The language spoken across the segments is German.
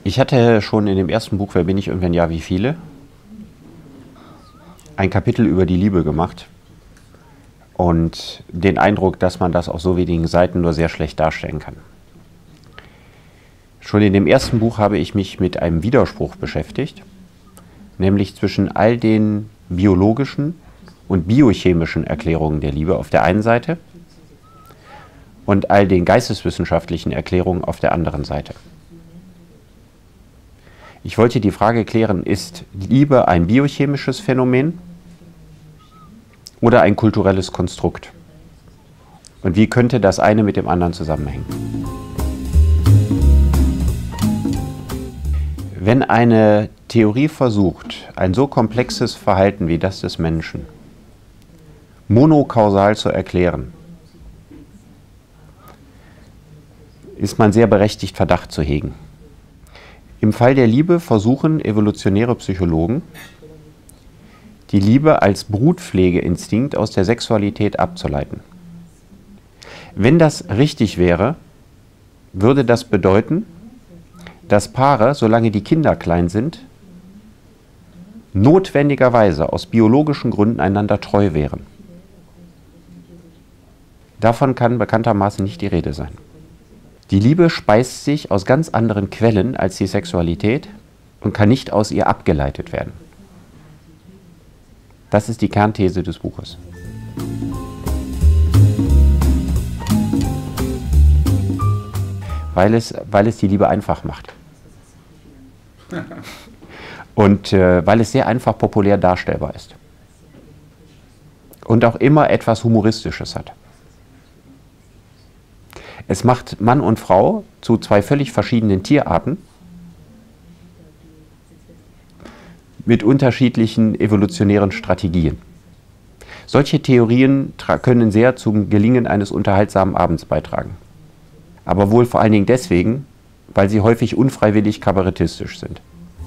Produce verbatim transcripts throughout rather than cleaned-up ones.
Ich hatte schon in dem ersten Buch Wer bin ich und wenn ja, wie viele? Ein Kapitel über die Liebe gemacht und den Eindruck, dass man das auf so wenigen Seiten nur sehr schlecht darstellen kann. Schon in dem ersten Buch habe ich mich mit einem Widerspruch beschäftigt, nämlich zwischen all den biologischen und biochemischen Erklärungen der Liebe auf der einen Seite und all den geisteswissenschaftlichen Erklärungen auf der anderen Seite. Ich wollte die Frage klären, ist Liebe ein biochemisches Phänomen oder ein kulturelles Konstrukt? Und wie könnte das eine mit dem anderen zusammenhängen? Wenn eine Theorie versucht, ein so komplexes Verhalten wie das des Menschen monokausal zu erklären, ist man sehr berechtigt, Verdacht zu hegen. Im Fall der Liebe versuchen evolutionäre Psychologen, die Liebe als Brutpflegeinstinkt aus der Sexualität abzuleiten. Wenn das richtig wäre, würde das bedeuten, dass Paare, solange die Kinder klein sind, notwendigerweise aus biologischen Gründen einander treu wären. Davon kann bekanntermaßen nicht die Rede sein. Die Liebe speist sich aus ganz anderen Quellen als die Sexualität und kann nicht aus ihr abgeleitet werden. Das ist die Kernthese des Buches. Weil es, weil es die Liebe einfach macht. Und äh, weil es sehr einfach populär darstellbar ist. Und auch immer etwas Humoristisches hat. Es macht Mann und Frau zu zwei völlig verschiedenen Tierarten mit unterschiedlichen evolutionären Strategien. Solche Theorien können sehr zum Gelingen eines unterhaltsamen Abends beitragen. Aber wohl vor allen Dingen deswegen, weil sie häufig unfreiwillig kabarettistisch sind.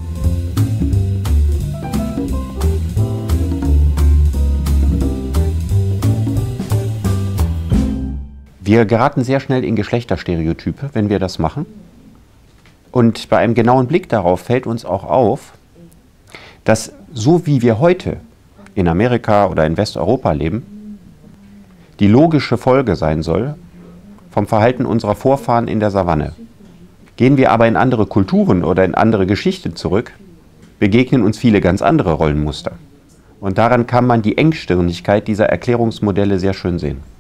Wir geraten sehr schnell in Geschlechterstereotype, wenn wir das machen. Und bei einem genauen Blick darauf fällt uns auch auf, dass so wie wir heute in Amerika oder in Westeuropa leben, die logische Folge sein soll vom Verhalten unserer Vorfahren in der Savanne. Gehen wir aber in andere Kulturen oder in andere Geschichten zurück, begegnen uns viele ganz andere Rollenmuster. Und daran kann man die Engstirnigkeit dieser Erklärungsmodelle sehr schön sehen.